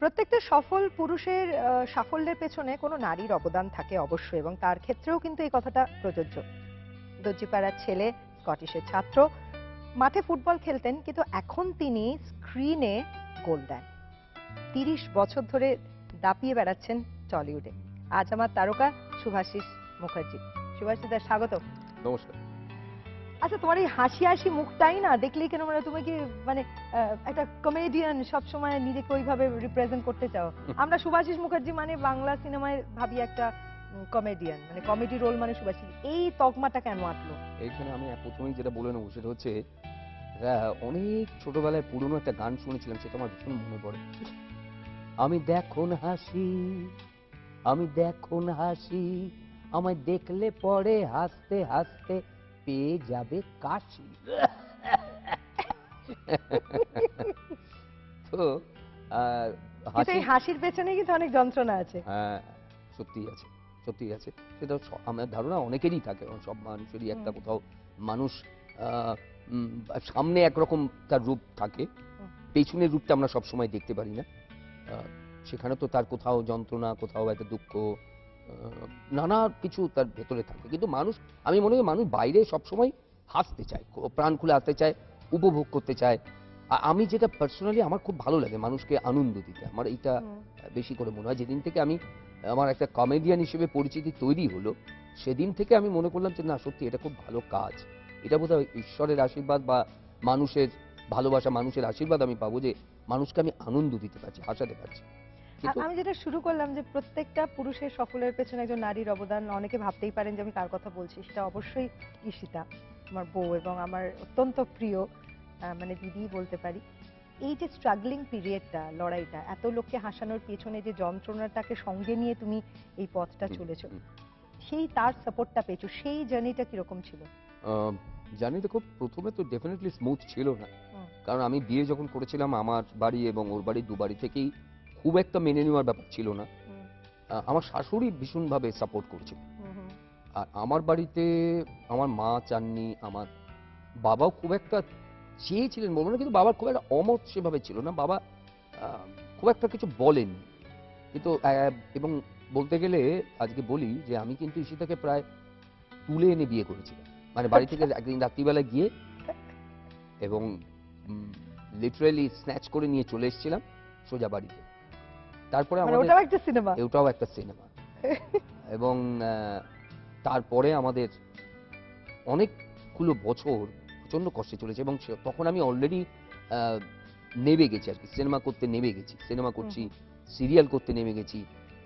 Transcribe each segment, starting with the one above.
প্রত্যেকটা সফল পুরুষের সাফল্যের পেছনে কোনো নারীর অবদান থাকে অবশ্যই, এবং তার ক্ষেত্রেও কিন্তু এই কথাটা প্রযোজ্য। দর্জিপাড়ার ছেলে, স্কটিশের ছাত্র, মাঠে ফুটবল খেলতেন, কিন্তু এখন তিনি স্ক্রিনে গোল দেন। 30 বছর ধরে দাপিয়ে বেড়াচ্ছেন টলিউডে। আজ আমার তারকা শুভাশিস মুখার্জি। শুভাশিস দা, স্বাগত। নমস্কার। আচ্ছা, তোমার এই হাসি হাসি মুখটাই না দেখলেই কেন মানে তুমি কি মানে একটা কমেডিয়ান, সবসময় নিজেকে ওইভাবে রিপ্রেজেন্ট করতে চাও? আমরা শুভাশিস মুখার্জি মানে বাংলা সিনেমায় ভাবি একটা কমেডিয়ান, মানে কমেডি রোল মানে শুভাশিস। এই তকমাটা কেন আটলো? এইখানে আমি প্রথমেই যেটা বলে নেবো সেটা হচ্ছে, অনেক ছোটবেলায় পুরনো একটা গান শুনেছিলাম, সেটা আমার ভীষণ মনে পড়ে। আমি দেখুন হাসি, আমি দেখুন হাসি, আমায় দেখলে পরে হাসতে হাসতে পেয়ে যাবে কাশি। তো হাসির পেছনে কিন্তু অনেক যন্ত্রণা আছে। হ্যাঁ, সত্যি আছে, সত্যি আছে। সেটা আমার ধারণা অনেকেরই থাকে, সব মানুষেরই একটা কোথাও মানুষ সামনে একরকম তার রূপ থাকে, পেছনের রূপটা আমরা সবসময় দেখতে পারি না। সেখানে তো তার কোথাও যন্ত্রণা, কোথাও একটা দুঃখ, নানা কিছু তার ভেতরে থাকে। কিন্তু মানুষ, আমি মনে করি মানুষ বাইরে সবসময় হাসতে চায়, প্রাণ খুলে হাসতে চায়, উপভোগ করতে চায়। আমি যেটা পার্সোনালি আমার খুব ভালো লাগে মানুষকে আনন্দ দিতে, আমার এইটা বেশি করে মনে হয়। যেদিন থেকে আমি আমার একটা কমেডিয়ান হিসেবে পরিচিতি তৈরি হলো, সেদিন থেকে আমি মনে করলাম যে না, সত্যি এটা খুব ভালো কাজ। এটা বোধহয় ঈশ্বরের আশীর্বাদ বা মানুষের ভালোবাসা, মানুষের আশীর্বাদ আমি পাবো যে মানুষকে আমি আনন্দ দিতে পারছি, হাসাতে পারছি। আমি যেটা শুরু করলাম যে প্রত্যেকটা পুরুষের সফলের পেছনে একজন নারীর অবদান, অনেকে ভাবতেই পারেন যে আমি কার কথা বলছি। সেটা অবশ্যই ঈশিতা, আমার বউ এবং আমার অত্যন্ত প্রিয়, মানে দিদি বলতে পারি। এই যে স্ট্রাগলিং পিরিয়ডটা, লড়াইটা, এত লোককে হাসানোর পেছনে যে যন্ত্রণাটাকে সঙ্গে নিয়ে তুমি এই পথটা চলেছো, সেই তার সাপোর্টটা পেয়েছো, সেই জার্নিটা কিরকম ছিল? জার্নিটা খুব প্রথমে তো ডেফিনেটলি স্মুথ ছিল না, কারণ আমি বিয়ে যখন করেছিলাম আমার বাড়ি এবং ওর বাড়ি দুবাড়ি থেকেই খুব একটা মেনে নেওয়ার ব্যাপার ছিল না। আমার শাশুড়ি ভীষণভাবে সাপোর্ট করছিল, আর আমার বাড়িতে আমার মা চাননি, আমার বাবাও খুব একটা চেয়েছিলেন বলবো না, কিন্তু বাবার খুব একটা অমত সেভাবে ছিল না। বাবা খুব একটা কিছু বলেন, কিন্তু এবং বলতে গেলে আজকে বলি যে আমি কিন্তু ঈশিতাকে প্রায় তুলে এনে বিয়ে করেছিলাম, মানে বাড়ি থেকে একদিন রাত্রিবেলা গিয়ে এবং লিটারালি স্ন্যাচ করে নিয়ে চলে এসেছিলাম সোজা বাড়িতে। তারপরে ওটাও একটা সিনেমা, এটাও একটা সিনেমা। এবং তারপরে আমাদের অনেকগুলো বছর প্রচন্ড কষ্টে চলেছে, এবং তখন আমি অলরেডি নেমে গেছি আর কি, সিনেমা করতে নেমে গেছি, সিনেমা করছি, সিরিয়াল করতে নেমে গেছি।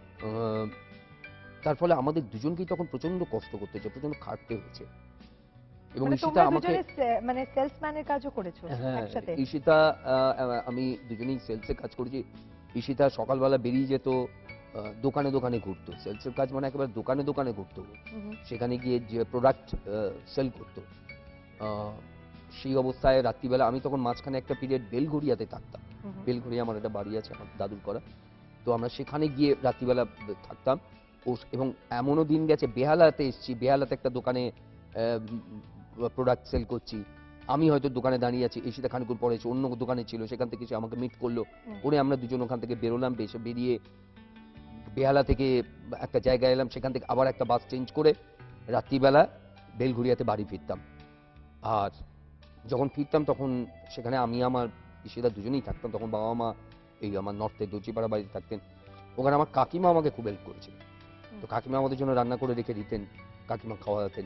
তার ফলে আমাদের দুজনকেই তখন প্রচন্ড কষ্ট করতে হয়েছে, প্রচন্ড খাটতে হয়েছে। এবং ঈশিতা আমাকে মানে সেলসম্যানের কাজও করেছো একসাথে? ঈশিতা, আমি দুজনেই সেলসে কাজ করেছি। ঈশিতা সকালবেলা বেরিয়ে যেত, দোকানে দোকানে ঘুরতো, সেলসের কাজ মানে একেবারে দোকানে দোকানে ঘুরতো, সেখানে গিয়ে যে প্রোডাক্ট সেল করতো। সেই অবস্থায় রাত্রিবেলা আমি তখন মাঝখানে একটা পিরিয়ড বেলঘড়িয়াতে থাকতাম। বেলঘড়িয়া আমার একটা বাড়ি আছে আমার দাদুর করা, তো আমরা সেখানে গিয়ে রাত্রিবেলা থাকতাম। এবং এমনও দিন গেছে বেহালাতে এসেছি, বেহালাতে একটা দোকানে প্রোডাক্ট সেল করছি, আমি হয়তো দোকানে দাঁড়িয়ে আছি, ঈশিতা খানিকক্ষণ পরে এসে অন্য দোকানে ছিল, সেখান থেকে সে আমাকে মিট করলো, করে আমরা দুজন ওখান থেকে বেরোলাম, বেরিয়ে বেহালা থেকে একটা জায়গায় এলাম, সেখান থেকে আবার একটা বাস চেঞ্জ করে রাত্রিবেলা বেলঘড়িয়াতে বাড়ি ফিরতাম। আর যখন ফিরতাম তখন সেখানে আমি আমার ঈশিতা দুজনেই থাকতাম। তখন বাবা মা এই আমার নর্থে দর্জিপাড়া বাড়িতে থাকতেন, ওখানে আমার কাকিমা আমাকে খুব হেল্প করেছিল। তো কাকিমা আমাদের জন্য রান্না করে রেখে দিতেন, কাকিমা খাওয়াতেন।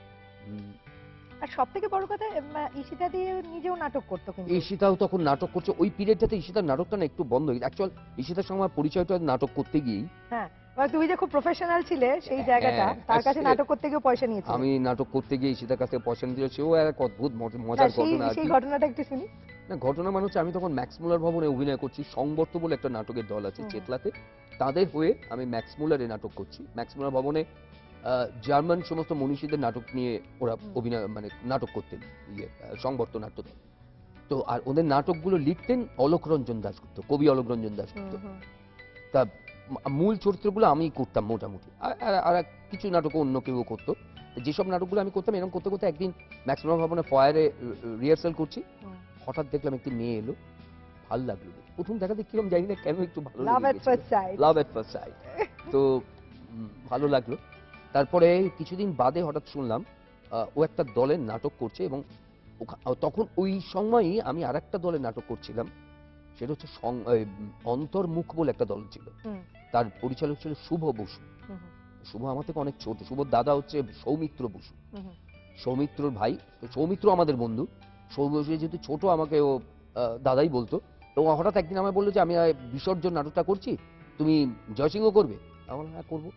আর সব থেকে বড় কথা, ঈশিতা দিয়ে নিজেও নাটক করতো, কিন্তু ঈশিতাও তখন নাটক করছে ওই পিরিয়ডটাতে। ঈশিতার নাটকটা না একটু বন্ধ হয়ে গেছে অ্যাকচুয়াল, ঈশিতার সঙ্গে আমার পরিচয়টা নাটক করতে গিয়েই। হ্যাঁ, তুমি যে খুব প্রফেশনাল ছিলে সেই জায়গাটা, তার কাছে নাটক করতে গিয়ে পয়সা নিয়েছিল। আমি নাটক করতে গিয়ে ঈশিতার কাছে পয়সা নিয়েছিল, সেও এক অদ্ভুত মজার ঘটনা। সেই ঘটনাটা একটু শুনি না। ঘটনা মানে হচ্ছে আমি তখন ম্যাক্স মুলার ভবনে অভিনয় করছি, সংবর্ত বলে একটা নাটকের দল আছে চেতলাতে, তাদের হয়ে আমি ম্যাক্স মুলারে নাটক করছি। ম্যাক্স মুলার ভবনে জার্মান সমস্ত মনীষীদের নাটক নিয়ে ওরা অভিনয় মানে নাটক করতেন, সংবর্ত নাট্য দল। তো আর ওদের নাটকগুলো লিখতেন অলোক রঞ্জন দাশগুপ্ত, কবি অলোক রঞ্জন দাশগুপ্ত। তা মূল চরিত্রগুলো আমি করতাম মোটামুটি, আর কিছু নাটক অন্য কেউ করতো। যেসব নাটকগুলো আমি করতাম, এরকম করতে করতে একদিন ম্যাক্স মুলার ভবনে ফয়ারে রিহার্সাল করছি, হঠাৎ দেখলাম একটি মেয়ে এলো, ভালো লাগলো দেখে। প্রথম দেখাতে কিরকম জানি না কেন একটু ভালো লাভ লেগে at first sight. Love at first sight. তো ভালো লাগলো। তারপরে কিছুদিন বাদে হঠাৎ শুনলাম ও একটা দলের নাটক করছে এবং তখন ওই সময়ই আমি আরেকটা দলের নাটক করছিলাম। সেটা হচ্ছে অন্তর্মুখ বলে একটা দল ছিল। তার পরিচালক ছিল শুভ বসু। শুভ আমার থেকে অনেক ছোট। শুভর দাদা হচ্ছে সৌমিত্র বসু। সৌমিত্রর ভাই। সৌমিত্র আমাদের বন্ধু। সৌমিত্র যেহেতু ছোট আমাকে ও দাদাই বলতো। তো হঠাৎ একদিন আমায় বললো যে আমি বিসর্জন নাটকটা করছি, তুমি জয়সিংহ করবে? আমি বললাম হ্যাঁ করবো।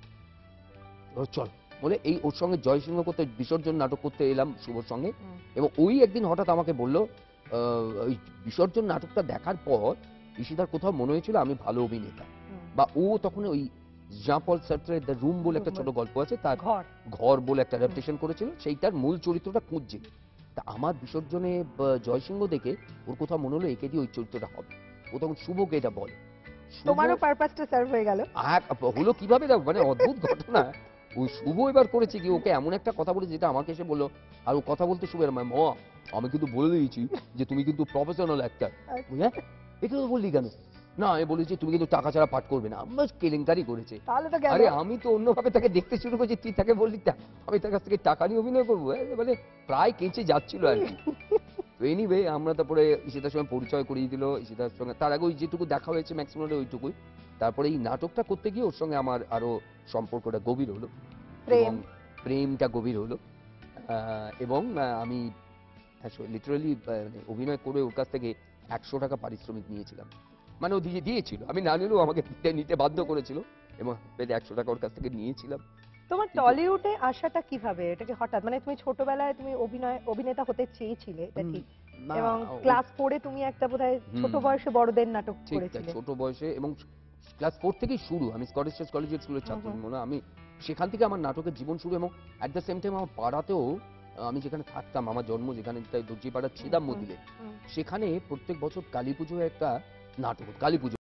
চল বলে এই ওর সঙ্গে জয়সিংহ করতে বিসর্জন নাটক করতে এলাম শুভর সঙ্গে। এবং ওই একদিন হঠাৎ আমাকে বলল ওই বিসর্জন নাটকটা দেখার পর ঈশিতার কোথাও মনে হয়েছিল আমি ভালো অভিনেতা, বা ও তখন ওই জাঁ পল সার্ত্রের দ্য রুম বলে একটা ছোট গল্প আছে, তার ঘর বলে একটা অ্যাডাপ্টেশন করেছিল, সেইটার মূল চরিত্রটা খুঁজছিল। তা আমার বিসর্জনে জয়সিংহ দেখে ওর কোথাও মনে হলো একে দিয়ে ওই চরিত্রটা হবে। ও তখন শুভকে এটা বলে। তোমারও পারপাসটা সার্ভ হয়ে গেল। হলো কিভাবে, মানে অদ্ভুত ঘটনা। ওই শুভ এবার করেছে কি, ওকে এমন একটা কথা বলেছে যেটা আমাকে এসে বললো, আর ও কথা বলতে শুভের আমি কিন্তু বলে দিয়েছি যে তুমি কিন্তু প্রফেশনাল অ্যাক্টর। হ্যাঁ এটা তো বললি কেন? না আমি বলেছি তুমি কিন্তু টাকা ছাড়া পাঠ করবে না। আমরা কেলেঙ্কারি করেছে। আরে আমি তো অন্যভাবে তাকে দেখতে শুরু করেছি, তুই তাকে বললি আমি তার কাছ থেকে টাকা নিয়ে অভিনয় করবো? মানে প্রায় কেঁচে যাচ্ছিল আর কি। তো এনিওয়ে আমরা তারপরে ঈশিতার সঙ্গে পরিচয় করিয়ে দিল। ঈশিতার সঙ্গে তার আগে ওই যেটুকু দেখা হয়েছে ম্যাক্সিমাম ওইটুকুই। তারপরে এই নাটকটা করতে গিয়ে ওর সঙ্গে আমার আরো সম্পর্কটা গভীর হলো এবং প্রেমটা গভীর হলো। এবং আমি লিটারালি অভিনয় করে ওর কাছ থেকে 100 টাকা পারিশ্রমিক নিয়েছিলাম। মানে ও দিয়েছিল, আমি না নিলেও আমাকে নিতে বাধ্য করেছিল এবং 100 টাকা ওর কাছ থেকে নিয়েছিলাম। তোমার টলিউডে আসাটা কিভাবে? এটা কি হঠাৎ, মানে তুমি ছোটবেলায় তুমি অভিনেতা হতে চেয়েছিলে এটা ঠিক, এবং ক্লাস 4 এ তুমি একটা বোধহয় ছোট বয়সে বড়দের নাটক করেছিলে। ছোট বয়সে এবং ক্লাস 4 থেকেই শুরু। আমি স্কটিশ চার্চ কলেজিয়েট স্কুলের ছাত্র। আমি সেখান থেকে আমার নাটকের জীবন শুরু এবং অ্যাট দ্য সেম টাইম আমার পাড়াতেও, আমি যেখানে থাকতাম, আমার জন্ম যেখানে, দর্জিপাড়ার ছিদাম মদিলে, সেখানে প্রত্যেক বছর কালী পুজোয় একটা নাটক, কালী পুজো